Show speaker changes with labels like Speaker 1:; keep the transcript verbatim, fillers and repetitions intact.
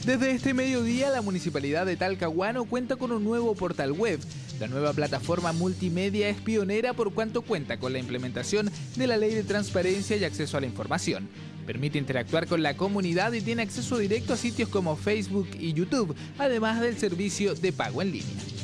Speaker 1: Desde este mediodía, la Municipalidad de Talcahuano cuenta con un nuevo portal web. La nueva plataforma multimedia es pionera por cuanto cuenta con la implementación de la Ley de Transparencia y Acceso a la Información. Permite interactuar con la comunidad y tiene acceso directo a sitios como Facebook y YouTube, además del servicio de pago en línea.